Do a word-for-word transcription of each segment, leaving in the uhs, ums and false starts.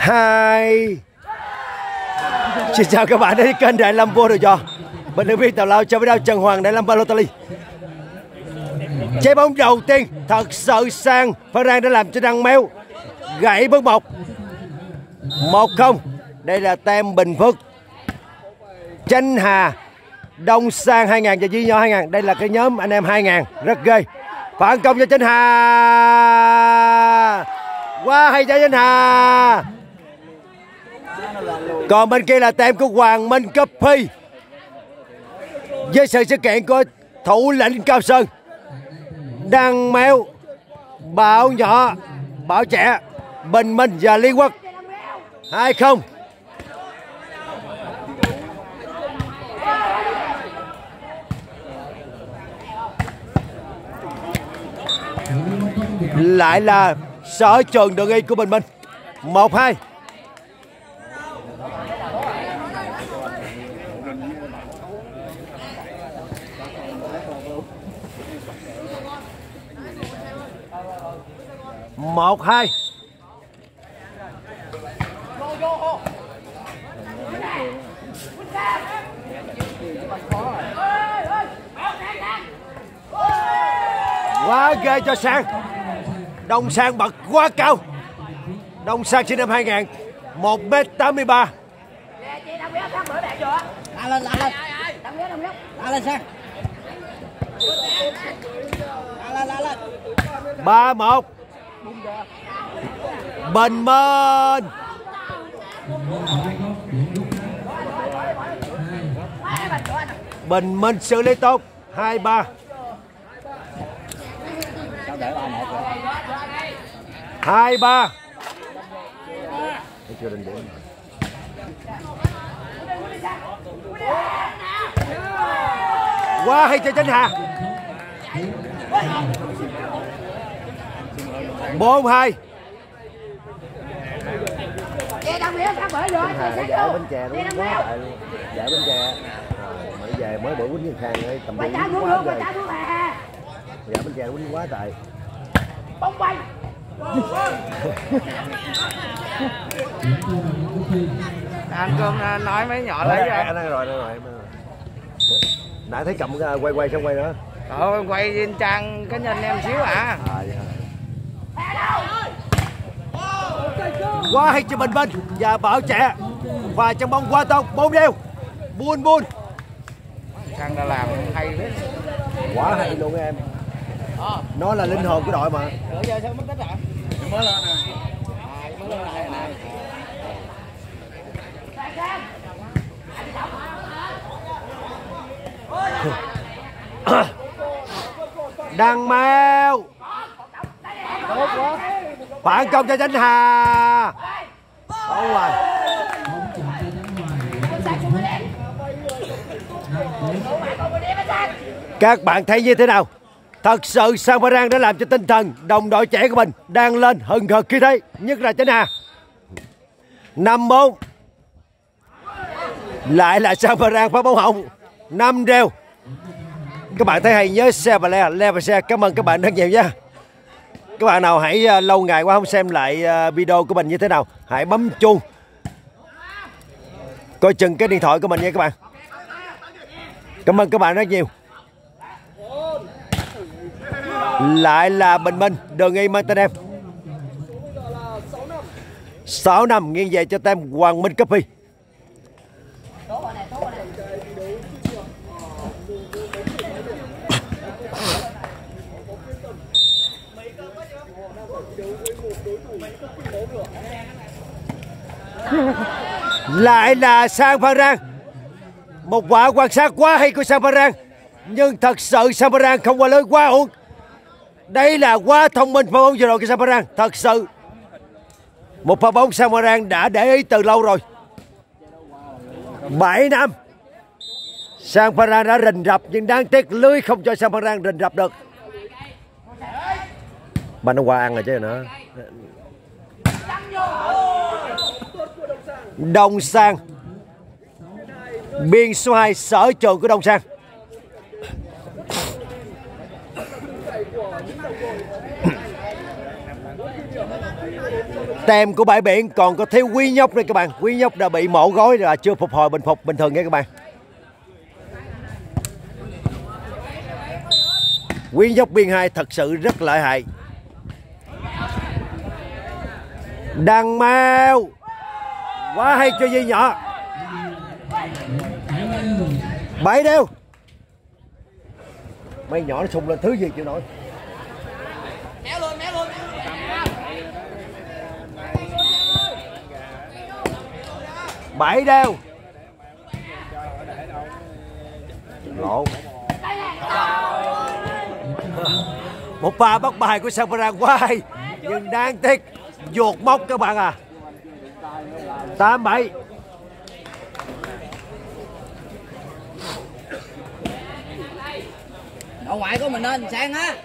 hai. Xin chào các bạn đến với kênh Đại Lâm Vô Đồ Giò. Bình luận viên Tào Lao cho với đao Trần Hoàng Đại Lâm Balotelli. Trái bóng đầu tiên thật sự sang Phan Rang đã làm cho Đăng Méo gãy bước một. Một không. Đây là tem Bình Phước, Chánh Hà, Đông Sang hai ngàn và Duy Nho hai ngàn. Đây là cái nhóm anh em hai ngàn rất ghê. Phản công cho Chánh Hà, quá hay cho Chánh Hà. Còn bên kia là tem của Hoàng Minh Copy với sự sự kiện của thủ lĩnh Cao Sơn, Đăng Méo, Bảo Nhỏ, Bảo Trẻ, Bình Minh và Liên Quốc. Hai không. Lại là Sở Trường Đường Y của Bình Minh. Một hai. Một hai. Quá ghê cho Sang. Đông Sang bật quá cao. Đông Sang sinh năm hai ngàn, một mét tám mươi ba. La lên, la lên. La lên Sang. La lên, la lên. ba một. Bình Minh. Bình Minh xử lý tốt. Hai ba. Hai ba. Chưa định điểm. Quá hay cho Chánh Hà. Bốn hai. Giải bánh chè nó quá tại luôn. Giải bánh chè. Mới về mới bữa quýnh khang ấy tầm quá rồi. Giải bánh chè quýnh quá tại. Bóng bay. Anh Cương nói mấy nhỏ lấy ra. Anh ăn rồi, ăn rồi. Nãy thấy cầm quay quay xong quay nữa. Thôi quay trên trang cá nhân em xíu à. À dạ. Quá hay cho Bình Minh và Bảo Trẻ. Và trong bóng quá tốt. Bốn đều. Buôn buôn. Sang đã làm hay đấy. Quá hay luôn em. Nó là linh hồn của đội mà. Nửa giờ sao mất tích rồi? Mới lên nè. Mới lên này nè. Đăng Méo. Phản công cho Chánh Hà. Đúng rồi. Các bạn thấy như thế nào? Thật sự Sang Phan Rang đã làm cho tinh thần đồng đội trẻ của mình đang lên hừng hực khi thế, nhất là Chánh Hà. Năm bốn. Lại là Sang Phan Rang phá bóng hỏng. Năm đều. Các bạn thấy hay nhớ share và like, like và share. Cảm ơn các bạn rất nhiều nha. Các bạn nào hãy uh, lâu ngày quá không xem lại uh, video của mình như thế nào, hãy bấm chuông coi chừng cái điện thoại của mình nha các bạn. Cảm ơn các bạn rất nhiều. Lại là Bình Minh, Đường Y mang tên em. Sáu năm nghiêng về cho tem Hoàng Minh Copy. Lại là Sang Phan Rang. Một quả quan sát quá hay của Sang Phan Rang. Nhưng thật sự Sang Phan Rang không qua lưới, quá uổng. Đây là quá thông minh pha bóng vừa rồi của Sang Phan Rang. Thật sự một pha bóng Sang Phan Rang đã để ý từ lâu rồi. Bảy năm Sang Phan Rang đã rình rập, nhưng đáng tiếc lưới không cho Sang Phan Rang rình rập được. Ba nó qua ăn rồi chứ nữa. Đông Sang. Biên số hai Sở Trường của Đông Sang. Tem của bãi biển còn có thiếu Quý Nhóc đây các bạn. Quý Nhóc đã bị mổ gối rồi, chưa phục hồi bình phục bình thường nha các bạn. Quý Nhóc biên hai thật sự rất lợi hại. Đằng Mèo quá hay cho Duy nhỏ. Bảy đều. Mấy nhỏ nó xung lên thứ gì chịu nổi. Méo luôn, méo luôn. Bảy đều. Lộn. Một pha bắt bài của Samparan quá hay, nhưng đáng tiếc vuột móc các bạn à. Tám bảy. Ở ngoại của mình nên sang á.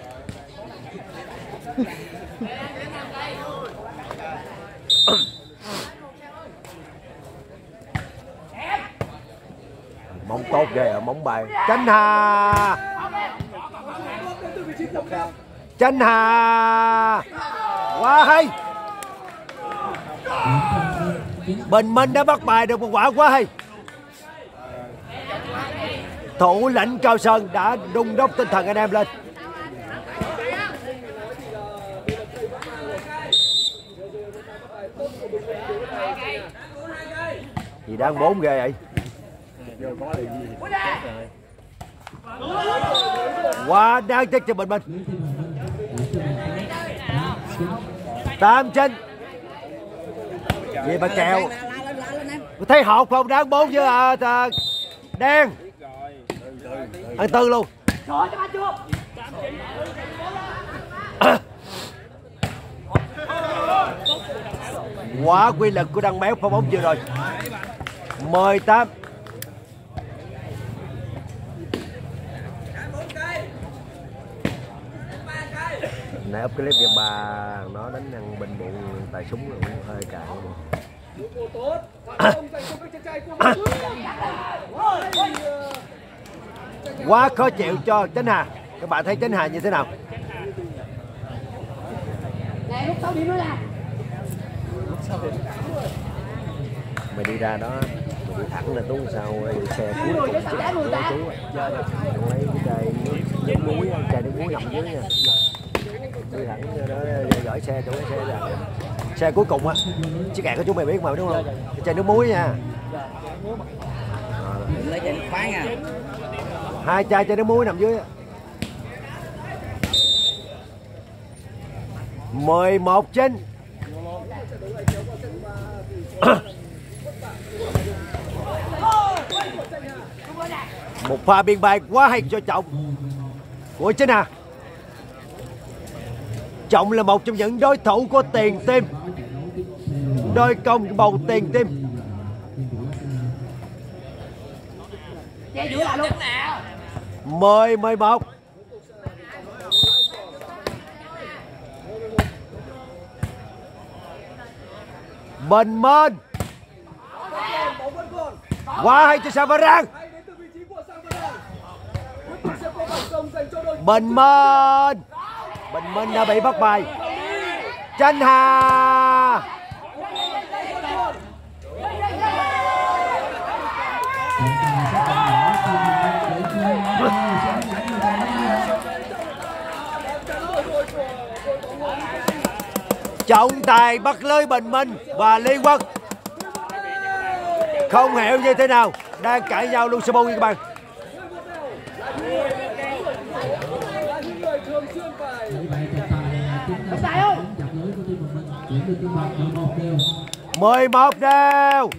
Móng tốt ghê ở móng bài. Chánh Hà. Chánh Hà quá hay. Bình Minh đã bắt bài được một quả quá hay. Thủ lãnh Cao Sơn đã đung đốc tinh thần anh em lên. Gì đang bốn ghê vậy? Quá đáng tiếc cho Bình Minh. Tám chín. Gì mà kèo. Thấy hột không đáng bốn chứ à, à, đen. Ăn tư luôn. Quá quy lực của Đăng Méo pha bóng vừa rồi. mười tám. Nãy up clip cho bà nó đánh ăn bình bụng tài súng cũng hơi cạn. Quá khó chịu cho Chánh Hà. Các bạn thấy Chánh Hà như thế nào? Mày đi ra đó, mày đi thẳng là Tuấn sao xe cuối cùng chết chú lấy cái chai nước, nước muối, chai nước muối nằm dưới nha. Đi thẳng đó, gửi xe chỗ xe ra. Xe cuối cùng á, chiếc cạn của chú mày biết mà đúng không? Cái chai nước muối nha. Lấy chai nước khoáng à. Hai chai chai nước muối nằm dưới. mười một chín. Một pha biên bài quá hay cho Trọng của Chánh Hà. Trọng là một trong những đối thủ của Tiền Tim, đôi công bầu Tiền Tim. Mười mười một. Bình Minh quá hay cho Samparan. Bình Minh. Bình Minh đã bị bắt bài. Chánh Hà. Trọng tài bắt lưới Bình Minh và Liên Quân. Không hiểu như thế nào, đang cãi nhau luôn Sabu các bạn. mười một đều.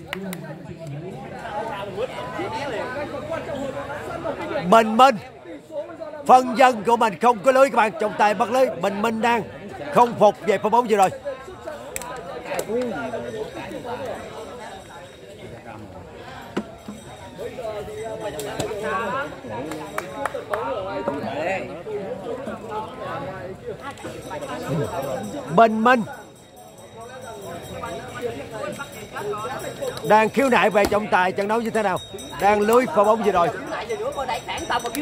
Bình Minh, phân dân của mình không có lưới các bạn. Trọng tài bắt lưới. Bình Minh đang không phục về pha bóng vừa rồi. Bình Minh đang khiếu nại về trọng tài trận đấu như thế nào, đang lưới pha bóng vừa rồi.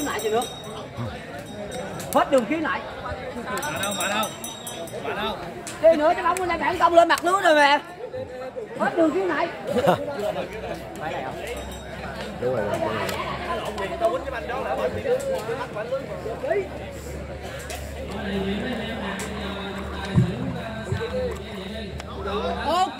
Hết đường khiếu nại. Bạn đâu, bạn đâu, bạn đâu. Đi nữa cái bóng này phản công lên mặt nước rồi mà. Hết đường phía này. Đúng rồi. Ok.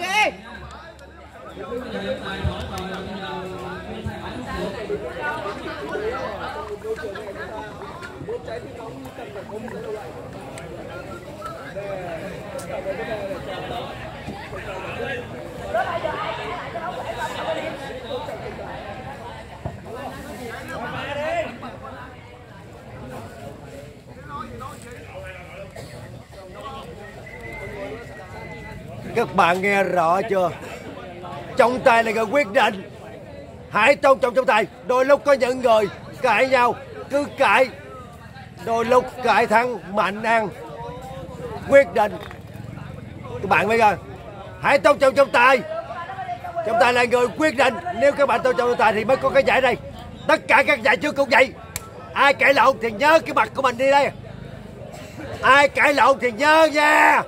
Các bạn nghe rõ chưa? Trọng tài là người quyết định. Hãy tôn trọng trọng tài. Đôi lúc có những người cãi nhau, cứ cãi. Đôi lúc cãi thắng mạnh ăn quyết định. Các bạn biết không? Hãy tôn trọng trọng tài. Trọng tài là người quyết định. Nếu các bạn tôn trọng trọng tài thì mới có cái giải này. Tất cả các giải trước cũng vậy. Ai cãi lộn thì nhớ cái mặt của mình đi đây. Ai cãi lộn thì nhớ nha.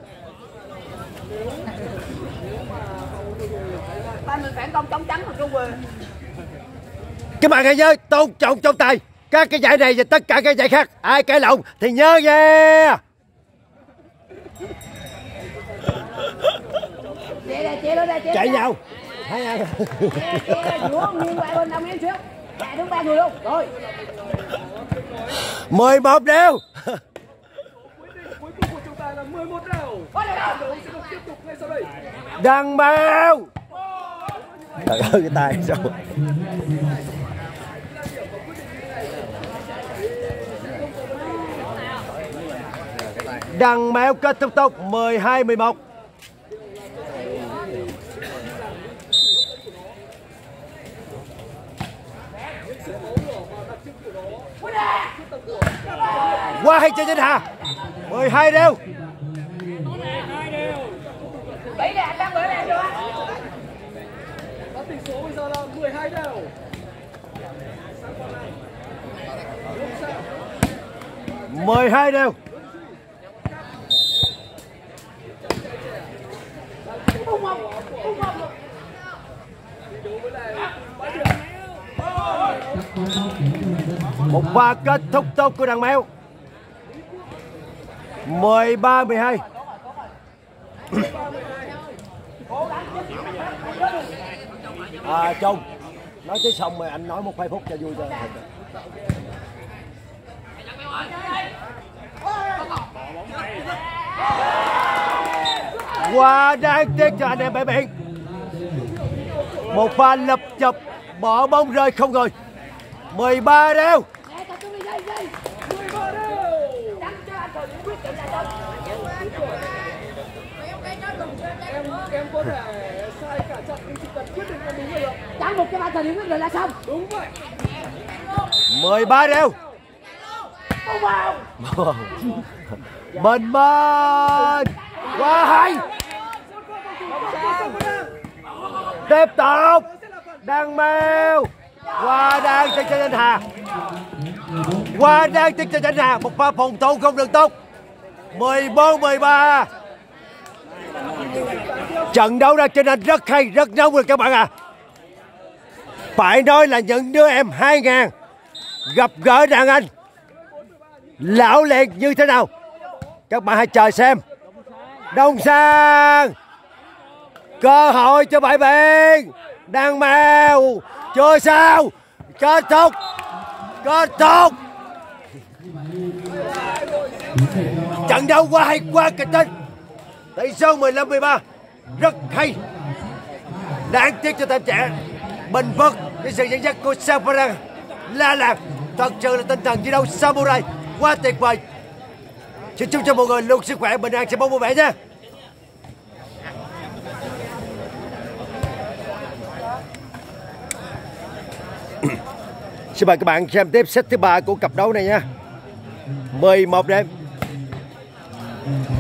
Ba mình phản công chống trắng mà trung quyền. Các bạn hãy nhớ tôn trọng trọng tài. Các cái giải này và tất cả các giải khác. Ai cãi lộn thì nhớ nha. Chị đây, chị đây, chị Chạy nhau. Hai ai. Chị đây, giữa nghiêng qua bên năm em xíu. Dạ đứng ba người luôn. Rồi. mười một đều. Cuối cùng của chúng ta là mười một đều. Trận đấu sẽ được tiếp tục ngay sau đây. Đăng Mèo. Trời ơi cái tay sao? Đăng Mèo kết thúc tốt mười hai mười một. Qua hay chơi trên Hà. mười hai đều. Bảy nè, anh đang bữa nè chưa? Và tỷ số bây giờ là mười hai đều. mười hai đều. Một pha kết thúc tốt của Đăng Mèo. mười ba mười hai. À Trung, nói tới xong rồi anh nói một hai phút cho vui cho. Quá đáng tiếc cho anh em bãi biển. Một pha lập chập bỏ bóng rơi không rồi. mười ba đều. Em em có thể sai cả trận nhưng chỉ cần quyết định là đúng rồi ạ. Chẳng một cái ba thời điểm quyết định là xong. Đúng vậy. mười ba đều. Bình bên. Quá hay. Tiếp tục. Đăng Mèo. Qua đang trên trên Hà. Qua đang trên trên Hà. Một pha phòng thủ không được tốt. mười bốn mười ba. Trận đấu ra trên anh rất hay, rất nóng rồi các bạn à. Phải nói là những đứa em hai ngàn gặp gỡ đàn anh lão luyện như thế nào. Các bạn hãy chờ xem. Đông Sang. Cơ hội cho bãi biển. Đăng Mèo. Chưa sao. Kết thúc. Kết thúc. Trận đấu quá hay, quá kịch tính. Tỷ số mười lăm mười ba. Rất hay. Đáng tiếc cho team trẻ Bình Phước với sự dẫn dắt của Saparang La Làng. Thật sự là tinh thần chiến đấu samurai quá tuyệt vời. Xin chúc cho mọi người luôn sức khỏe, bình an, sẽ bóng vui vẻ nha. Xin mời các bạn xem tiếp set thứ ba của cặp đấu này nha. mười một đêm.